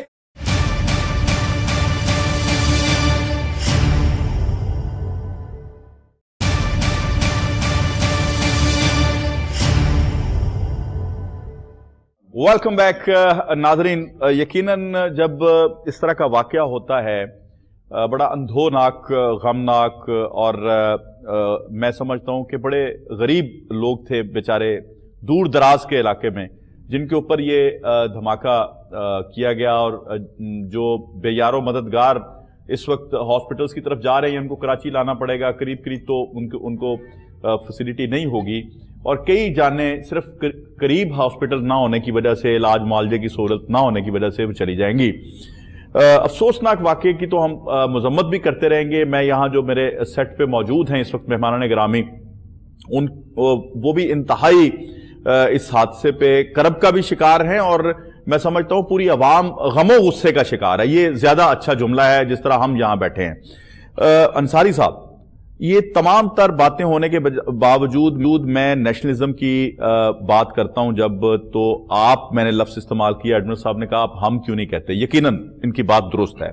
ویلکم بیک ناظرین، یقیناً جب اس طرح کا واقعہ ہوتا ہے بڑا اندھوناک، غمناک، اور میں سمجھتا ہوں کہ بڑے غریب لوگ تھے بیچارے دور دراز کے علاقے میں جن کے اوپر یہ دھماکہ کیا گیا، اور جو بے یار و مددگار اس وقت ہاسپٹلز کی طرف جا رہے ہیں، ان کو کراچی لانا پڑے گا، قریب تو ان کو فیسیلیٹی نہیں ہوگی، اور کئی جانیں صرف قریب ہاسپٹل نہ ہونے کی وجہ سے، علاج معالجے کی سہولت نہ ہونے کی وجہ سے وہ چلی جائیں گی۔ افسوسناک واقعے کی تو ہم مذمت بھی کرتے رہیں گے۔ میں یہاں جو میرے سیٹ پہ موجود ہیں اس وقت مہمانان گرامی، وہ بھی انتہائی اس حادثے پہ کرب کا بھی شکار ہیں، اور میں سمجھتا ہوں پوری عوام غم و غصے کا شکار ہے. یہ زیادہ اچھا جملہ ہے جس طرح ہم یہاں بیٹھے ہیں. انصاری صاحب، یہ تمام تر باتیں ہونے کے باوجود میں نیشنلزم کی بات کرتا ہوں جب، تو آپ، میں نے لفظ استعمال کیا، ایڈمرل صاحب نے کہا آپ ہم کیوں نہیں کہتے. یقیناً ان کی بات درست ہے.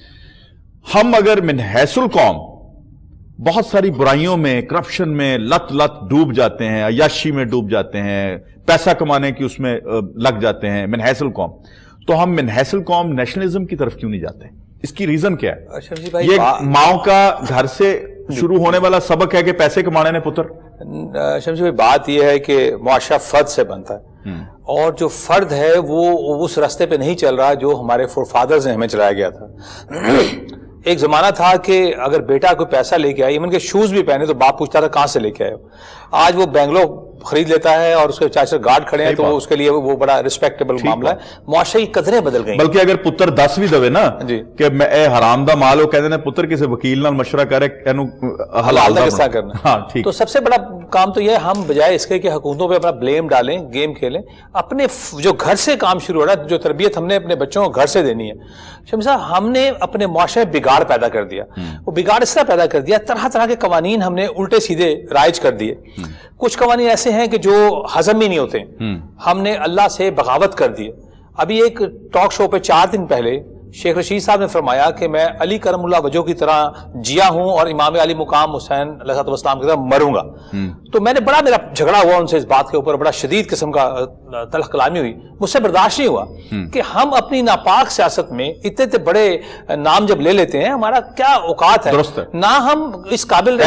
ہم اگر من حیث القوم بہت ساری برائیوں میں، کرپشن میں لت ڈوب جاتے ہیں، عیاشی میں ڈوب جاتے ہیں، پیسہ کمانے کی اس میں لگ جاتے ہیں من حیث القوم، تو ہم من حیث القوم نیشنلزم کی طرف کیوں نہیں جاتے؟ اس کی ریزن کیا ہے؟ یہ ماؤں کا گھر سے شروع ہونے والا سبق ہے کہ پیسے کمانے نے پتر. شمشی بھائی، بات یہ ہے کہ معاشرہ فرد سے بنتا ہے، اور جو فرد ہے وہ اس راستے پہ نہیں چل رہا جو ہمارے فور فادرز نے ہمیں چلایا گیا تھا. ایک زمانہ تھا کہ اگر بیٹا کوئی پیسہ لے کے آئے، ایون کہ شوز بھی پہنے، تو باپ پوچھتا تھا کہاں سے لے کے آئے ہو. آج وہ بینگلور خرید لیتا ہے اور اس کے چاچا گارڈ کھڑے ہیں، تو اس کے لیے وہ بڑا ریسپیکٹیبل معاملہ ہے. معاشرے کی قدریں بدل گئی. بلکہ اگر پتر 10 بھی دے نا کہ میں اے حرام دا مال ہو، کہتے ہیں پتر کسی وکیل نال مشورہ کرے حلال دا کسا کرنا. تو سب سے بڑا کام تو یہ ہے، ہم بجائے اس کے کہ حکومتوں پہ اپنا بلیم ڈالیں، گیم کھیلیں، اپنے جو گھر سے کام شروع ہو رہا ہے، جو تربیت ہم نے اپنے بچوں کو گھر سے دینی ہے. شمشی صاحب، ہم نے اپنے معاشرے میں بگاڑ پیدا کر دیا. وہ بگاڑ اس طرح پیدا کر دیا، طرح طرح کے قوانین ہم نے الٹے سیدھے رائج کر دیے. کچھ قوانین ایسے ہیں کہ جو ہضم ہی نہیں ہوتے، ہم نے اللہ سے بغاوت کر دی. ابھی ایک ٹاک شو پہ 4 دن پہلے شیخ رشید صاحب نے فرمایا کہ میں علی کرم اللہ وجہ کی طرح جیا ہوں اور امام علی مقام حسین علیہ السلام کی طرح مروں گا. تو میں نے میرا جھگڑا ہوا ان سے اس بات کے اوپر، بڑا شدید قسم کا تلخ کلامی ہوئی. مجھ سے برداشت نہیں ہوا کہ ہم اپنی ناپاک سیاست میں اتنے بڑے نام جب لے لیتے ہیں، ہمارا کیا اوقات ہے. نہ ہم اس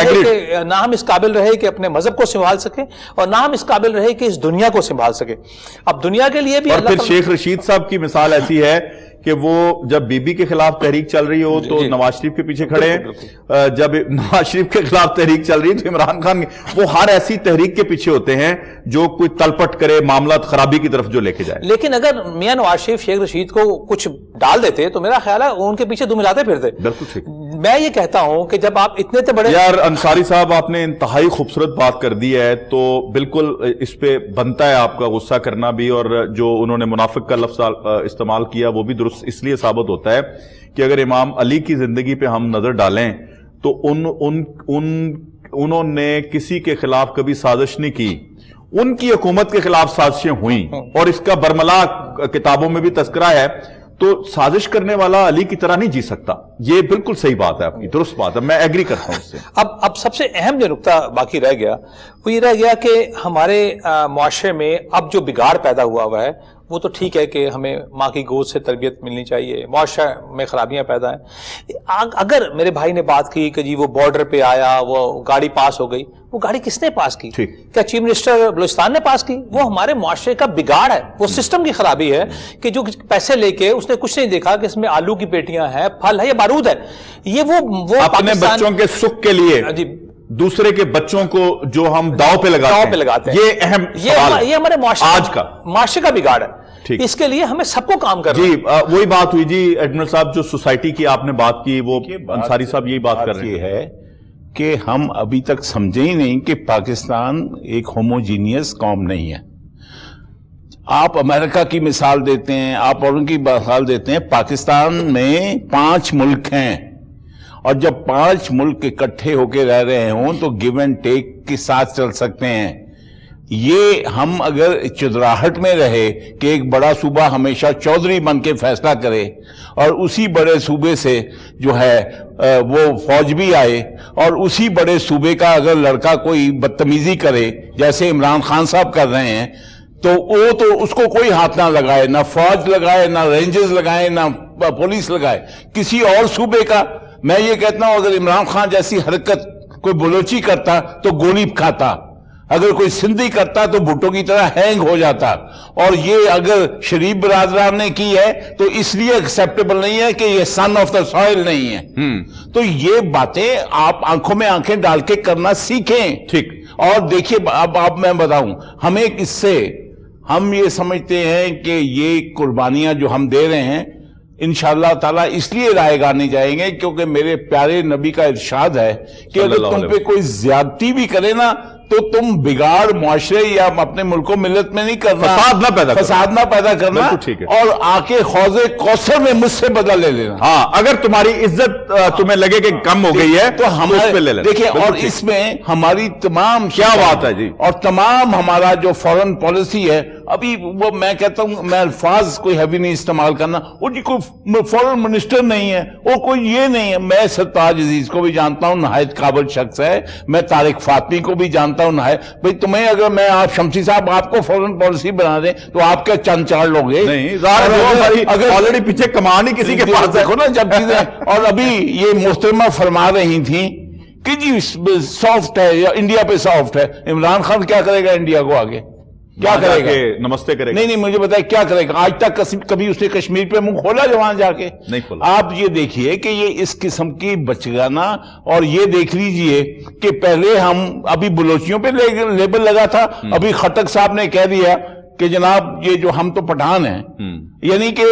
قابل رہے کہ اپنے مذہب کو سنبھال سکیں، اور نہ ہم اس قابل رہے کہ اس دنیا کو سنبھال سکیں. اب دنیا کے لیے بھی، اور پھر شیخ رشید صاحب کی مثال ایسی ہے کہ وہ جب بی بی کے خلاف تحریک چل رہی ہو تو نواز شریف کے پیچھے کھڑے ہیں، جب نواز شریف کے خلاف تحریک چل رہی ہے تو عمران خان، وہ ہر ایسی تحریک کے پیچھے ہوتے ہیں جو کوئی تلپٹ کرے، معاملات خرابی کی طرف جو لے کے جائے. لیکن اگر میاں نواز شریف شیخ رشید کو کچھ ڈال دیتے تو میرا خیال ہے ان کے پیچھے دو ملاتے پھرتے. بالکل ٹھیک. میں یہ کہتا ہوں کہ جب آپ اتنے بڑے، یار انصاری صاحب آپ نے انتہائی خوبصورت بات کر دی ہے، تو بالکل اس پہ بنتا ہے آپ کا غصہ کرنا بھی، اور جو انہوں نے منافق کا لفظ استعمال کیا وہ بھی درست اس لیے ثابت ہوتا ہے کہ اگر امام علی کی زندگی پہ ہم نظر ڈالیں تو انہوں نے کسی کے خلاف کبھی سازش نہیں کی. ان کی حکومت کے خلاف سازشیں ہوئیں، اور اس کا برملا کتابوں میں بھی تذکرہ ہے. تو سازش کرنے والا علی کی طرح نہیں جی سکتا. یہ بالکل صحیح بات ہے آپ کی، درست بات ہے، میں ایگری کرتا ہوں اس سے. اب سب سے اہم جو نقطہ باقی رہ گیا وہ یہ رہ گیا کہ ہمارے معاشرے میں اب جو بگاڑ پیدا ہوا ہے، وہ تو ٹھیک ہے کہ ہمیں ماں کی گود سے تربیت ملنی چاہیے، معاشرے میں خرابیاں پیدا ہیں. اگر میرے بھائی نے بات کی کہ جی وہ بارڈر پہ آیا، وہ گاڑی پاس ہو گئی، وہ گاڑی کس نے پاس کی؟ کیا چیف منسٹر بلوچستان نے پاس کی؟ وہ ہمارے معاشرے کا بگاڑ ہے، وہ سسٹم کی خرابی ہے کہ جو پیسے لے کے اس نے کچھ نہیں دیکھا کہ اس میں آلو کی پیٹیاں ہیں، پھل ہے یا بارود ہے. یہ وہ اپنے بچوں کے سکھ کے لیے دوسرے کے بچوں کو جو ہم داؤ پہ لگاتے ہیں، یہ اہم سوال ہے. یہ ہمارے معاشرے کا بگاڑ ہے. اس کے لیے ہمیں سب کو کام کرنا. جی وہی بات ہوئی جی ایڈمرل صاحب، جو سوسائٹی کی آپ نے بات کی، وہ انصاری صاحب یہی بات کر رہے ہیں کہ ہم ابھی تک سمجھے ہی نہیں کہ پاکستان ایک ہوموجینیس قوم نہیں ہے. آپ امریکہ کی مثال دیتے ہیں، آپ اور ان کی مثال دیتے ہیں. پاکستان میں 5 ملک ہیں، اور جب 5 ملک اکٹھے ہو کے رہ رہے ہوں تو گیو اینڈ ٹیک کے ساتھ چل سکتے ہیں. یہ ہم اگر چدراہٹ میں رہے کہ ایک بڑا صوبہ ہمیشہ چودھری بن کے فیصلہ کرے، اور اسی بڑے صوبے سے جو ہے وہ فوج بھی آئے، اور اسی بڑے صوبے کا اگر لڑکا کوئی بدتمیزی کرے جیسے عمران خان صاحب کر رہے ہیں، تو وہ تو اس کو کوئی ہاتھ نہ لگائے، نہ فوج لگائے، نہ رینجرز لگائے، نہ پولیس لگائے. کسی اور صوبے کا، میں یہ کہتا ہوں اگر عمران خان جیسی حرکت کوئی بلوچی کرتا تو گولی کھاتا، اگر کوئی سندھی کرتا تو بھٹو کی طرح ہینگ ہو جاتا. اور یہ اگر شریف برادران نے کی ہے تو اس لیے ایکسیپٹیبل نہیں ہے کہ یہ سن آف دا سوئل نہیں ہے. تو یہ باتیں آپ آنکھوں میں آنکھیں ڈال کے کرنا سیکھیں. ٹھیک. اور دیکھیے اب میں بتاؤں، ہمیں اس سے ہم یہ سمجھتے ہیں کہ یہ قربانیاں جو ہم دے رہے ہیں انشاءاللہ تعالیٰ اس لیے رائے گانے جائیں گے کیونکہ میرے پیارے نبی کا ارشاد ہے کہ اگر تم پہ کوئی زیادتی بھی کرے نا تو تم بگاڑ معاشرے یا اپنے ملک و ملت میں نہیں کرنا, فساد نہ پیدا کرنا, اور آ کے حوض کوثر میں مجھ سے بدلہ لے لینا. ہاں, اگر تمہاری عزت تمہیں لگے کہ کم ہو گئی ہے تو ہم اس پہ لے لینا. دیکھیں, اور اس میں ہماری تمام کیا بات ہے جی, اور تمام ہمارا جو فورن پالیسی ہے, ابھی وہ میں کہتا ہوں, میں الفاظ کوئی ہیوی نہیں استعمال کرنا, وہ جی کوئی فورن منسٹر نہیں ہے, وہ کوئی یہ نہیں ہے. میں سرتاج عزیز کو بھی جانتا ہوں, نہایت قابل شخص ہے. میں طارق فاطمی کو بھی جانتا ہوں. بھئی تمہیں اگر میں آپ شمسی صاحب آپ کو فورن پالیسی بنا دیں تو آپ کیا چند چار لوگ ہیں؟ نہیں, اگر آلریڈی پیچھے کمان ہی کسی کے پاس دیکھو نا جب چیزیں. اور ابھی یہ محترمہ فرما رہی تھیں کہ جی سافٹ ہے یا انڈیا پہ سافٹ ہے. عمران خان کیا کرے گا انڈیا کو آگے, کیا کرے گا؟ نمستے کرے گا. نہیں مجھے بتائے کیا کرے گا. آج تک کبھی اس نے کشمیر پہ منہ کھولا جو وہاں جا کے نہیں کھولا. آپ یہ دیکھیے کہ یہ اس قسم کی بچگانا. اور یہ دیکھ لیجئے کہ پہلے ہم ابھی بلوچیوں پہ لیبل لگا تھا, ابھی خٹک صاحب نے کہہ دیا کہ جناب یہ جو ہم تو پٹھان ہیں. یعنی کہ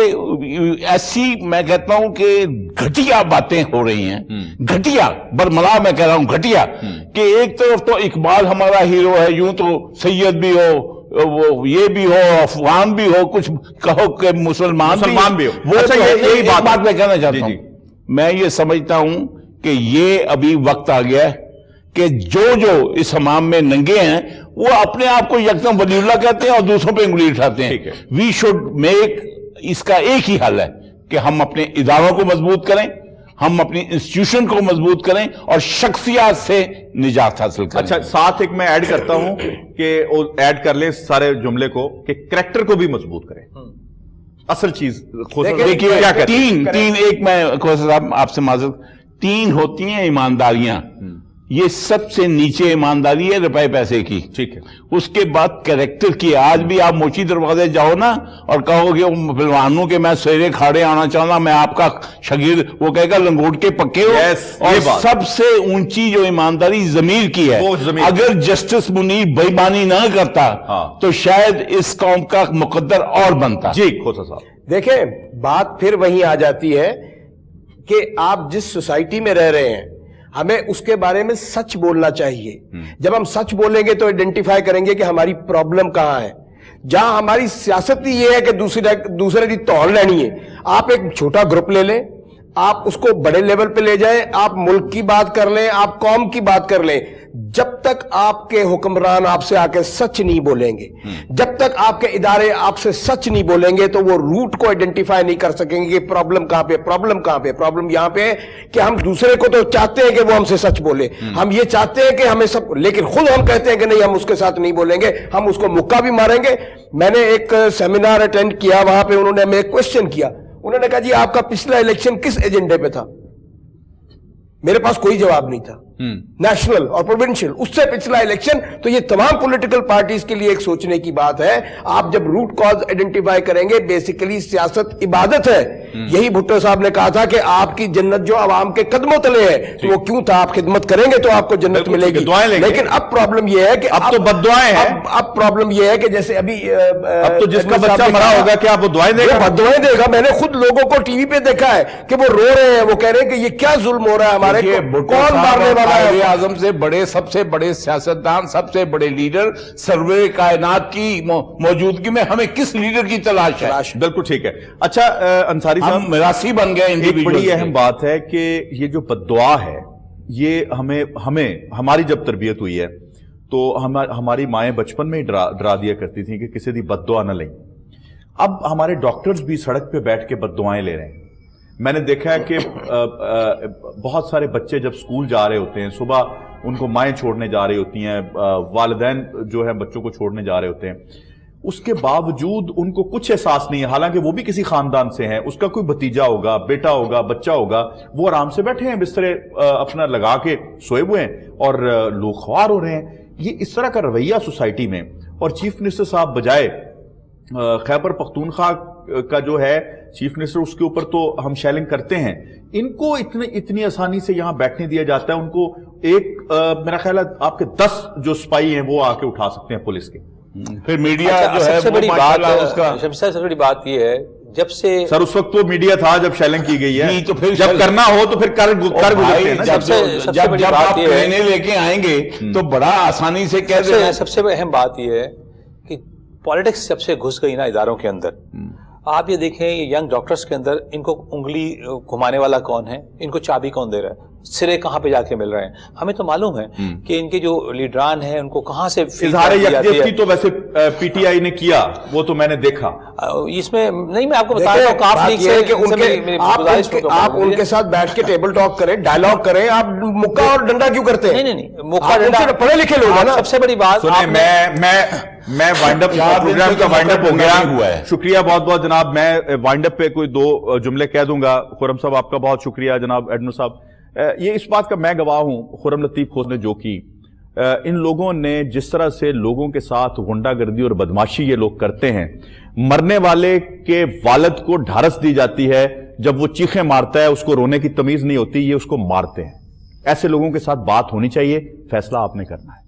ایسی میں کہتا ہوں کہ گھٹیا باتیں ہو رہی ہیں, گھٹیا برملا میں کہہ رہا ہوں, گھٹیا, کہ ایک طرف تو اقبال ہمارا ہیرو ہے, یوں تو سید بھی ہو, وہ یہ بھی ہو, افغان بھی ہو, کچھ کہو کہ مسلمان بھی ہو. وہ یہی بات میں کہنا چاہتا ہوں. میں یہ سمجھتا ہوں کہ یہ ابھی وقت آ گیا ہے کہ جو اس حمام میں ننگے ہیں وہ اپنے آپ کو یکدم ولی اللہ کہتے ہیں اور دوسروں پہ انگلی اٹھاتے ہیں. وی شوڈ میک, اس کا ایک ہی حل ہے کہ ہم اپنے اداروں کو مضبوط کریں, ہم اپنی انسٹیٹیوشن کو مضبوط کریں اور شخصیات سے نجات حاصل کریں. اچھا, ساتھ ایک میں ایڈ کرتا ہوں کہ ایڈ کر لیں سارے جملے کو کہ کریکٹر کو بھی مضبوط کریں. اصل چیز دیکھیے, تین ایک میں کھوسا صاحب آپ سے معذرت, 3 ہوتی ہیں ایمانداریاں. یہ سب سے نیچے ایمانداری ہے روپے پیسے کی. ٹھیک ہے. اس کے بعد کریکٹر کی. آج بھی آپ موچی دروازے جاؤ نا اور کہو گے پہلوانوں کے میں سیرے کھاڑے آنا چاہتا, میں آپ کا شاگرد, وہ کہے گا لنگوٹ کے پکے ہو. اور سب سے اونچی جو ایمانداری ضمیر کی ہے. اگر جسٹس منیر بےایمانی نہ کرتا تو شاید اس قوم کا مقدر اور بنتا. جی کھوسا صاحب, دیکھیں بات پھر وہیں آ جاتی ہے کہ آپ جس سوسائٹی میں رہ رہے ہیں ہمیں اس کے بارے میں سچ بولنا چاہیے. جب ہم سچ بولیں گے تو ایڈنٹیفائی کریں گے کہ ہماری پرابلم کہاں ہے. جہاں ہماری سیاست یہ ہے کہ دوسرے کی توڑ لینی ہے. آپ ایک چھوٹا گروپ لے لیں, آپ اس کو بڑے لیول پہ لے جائیں, آپ ملک کی بات کر لیں, آپ قوم کی بات کر لیں. جب تک آپ کے حکمران آپ سے آ کے سچ نہیں بولیں گے, جب تک آپ کے ادارے آپ سے سچ نہیں بولیں گے, تو وہ روٹ کو آئیڈینٹیفائی نہیں کر سکیں گے کہ پرابلم کہاں پہ. پرابلم یہاں پہ ہے کہ ہم دوسرے کو تو چاہتے ہیں کہ وہ ہم سے سچ بولے, ہم یہ چاہتے ہیں کہ ہمیں سب, لیکن خود ہم کہتے ہیں کہ نہیں ہم اس کے ساتھ نہیں بولیں گے, ہم اس کو مکہ بھی ماریں گے. میں نے ایک سیمینار اٹینڈ کیا, وہاں پہ انہوں نے ہمیں ایک کوشچن کیا. انہوں نے کہا جی آپ کا پچھلا الیکشن کس ایجنڈے پہ تھا؟ میرے پاس کوئی جواب نہیں تھا. نیشنل اور پروونشل, اس سے پچھلا الیکشن. تو یہ تمام پولیٹیکل پارٹیز کے لیے ایک سوچنے کی بات ہے. آپ جب روٹ کاز آئیڈینٹیفائی کریں گے, بیسیکلی سیاست عبادت ہے. یہی بھٹو صاحب نے کہا تھا کہ آپ کی جنت جو عوام کے قدموں تلے ہے, تو وہ کیوں تھا؟ آپ خدمت کریں گے تو آپ کو جنت ملے گی. لیکن اب پرابلم یہ ہے کہ اب تو بد دعائیں ہیں. اب پرابلم یہ ہے کہ جیسے ابھی اب تو جس کا بچہ مرا ہوگا کیا وہ دعائیں دے گا؟ بد دعائیں دے گا. میں نے خود لوگوں کو ٹی وی پہ دیکھا ہے کہ وہ رو رہے ہیں, وہ کہہ رہے ہیں کہ یہ کیا ظلم ہو رہا ہے ہمارے, کون مارنے والا ہے. اعظم سے بڑے, سب سے بڑے سیاستدان, سب سے بڑے لیڈر, سرور کائنات کی موجودگی میں ہمیں کس لیڈر کی تلاش ہے؟ بالکل ٹھیک ہے. اچھا انصاری صاحب, میراثی بن گئے. ایک بڑی اہم بات ہے کہ یہ جو بد دعا ہے, یہ ہماری جب تربیت ہوئی ہے تو ہماری مائیں بچپن میں ہی ڈرا دیا کرتی تھیں کہ کسی دی بد دعا نہ لیں. اب ہمارے ڈاکٹرز بھی سڑک پہ بیٹھ کے بد دعائیں لے رہے ہیں. میں نے دیکھا ہے کہ بہت سارے بچے جب سکول جا رہے ہوتے ہیں, صبح ان کو مائیں چھوڑنے جا رہی ہوتی ہیں, والدین جو ہے بچوں کو چھوڑنے جا رہے ہوتے ہیں, اس کے باوجود ان کو کچھ احساس نہیں ہے, حالانکہ وہ بھی کسی خاندان سے ہیں, اس کا کوئی بھتیجا ہوگا, بیٹا ہوگا, بچہ ہوگا, وہ آرام سے بیٹھے ہیں بسترے اپنا لگا کے سوئے ہوئے ہیں اور لوگ خوار ہو رہے ہیں. یہ اس طرح کا رویہ سوسائٹی میں, اور چیف منسٹر صاحب بجائے خیبر پختونخوا کا جو ہے چیف منسٹر, اس کے اوپر تو ہم شیلنگ کرتے ہیں, ان کو اتنی آسانی سے یہاں بیٹھنے دیا جاتا ہے. ان کو ایک میرا خیال ہے آپ کے 10 جو سپائی ہیں وہ آ کے اٹھا سکتے ہیں پولیس کے. پھر میڈیا جو ہے سب سے بڑی بات یہ ہے, جب سے سر اس وقت تو میڈیا تھا جب شیلنگ کی گئی ہے، تو پھر جب کرنا ہو تو پھر کر گزرتے ہیں نا۔ جب آپ کہنے لے کے آئیں گے تو بڑا آسانی سے کہہ دیں۔ سب سے اہم بات یہ ہے کہ پالیٹکس جب سے گھس گئی نا اداروں کے اندر، آپ یہ دیکھیں یہ ینگ ڈاکٹرز کے اندر ان کو انگلی گھمانے والا کون ہے، ان کو چابی کون دے رہا ہے، سرے کہاں پہ جا کے مل رہے ہیں۔ ہمیں تو معلوم ہے کہ ان کے جو لیڈران ہیں ان کو کہاں سے اظہار یکجہتی تو ویسے پی ٹی آئی نے کیا، وہ تو میں نے دیکھا اس میں نہیں، میں آپ کو بتا رہا ہوں آپ ان کے ساتھ بیٹھ کے ٹیبل ٹاک کریں، ڈائلاگ کریں، آپ مکہ اور ڈنڈا کیوں کرتے ہیں؟ نہیں مکہ ڈنڈا، پڑھے لکھے لوگ ہیں نا۔ سب سے بڑی بات میں وائنڈ اپ پروگرام کا وائنڈ اپ ہو گیا، شکریہ بہت بہت جناب۔ میں وائنڈ اپ پہ کوئی 2 جملے کہہ دوں گا۔ خرم صاحب آپ کا بہت شکریہ، جناب ایڈمرل صاحب، یہ اس بات کا میں گواہ ہوں، خرم لطیف خوش نے جو کی، ان لوگوں نے جس طرح سے لوگوں کے ساتھ غنڈہ گردی اور بدماشی یہ لوگ کرتے ہیں، مرنے والے کے والد کو ڈھارس دی جاتی ہے، جب وہ چیخیں مارتا ہے اس کو رونے کی تمیز نہیں ہوتی، یہ اس کو مارتے ہیں۔ ایسے لوگوں کے ساتھ بات ہونی چاہیے، فیصلہ آپ نے کرنا ہے۔